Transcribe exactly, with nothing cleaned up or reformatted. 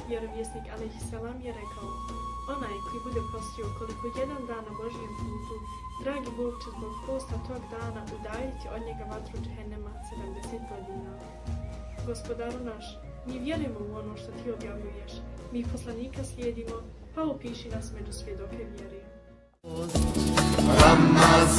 vjerovjesnik alejhiselam je rekao: onaj koji bude postio koliko jedan dan na Božijem putu, dragi Bog će zbog posta tog dana udaljiti od njega vatru džehennema sedamdeset godina. Gospodaru naš, mi vjerujemo u ono što ti objavljuješ, mi poslanika slijedimo, pa upiši nas među svjedoke vjeri.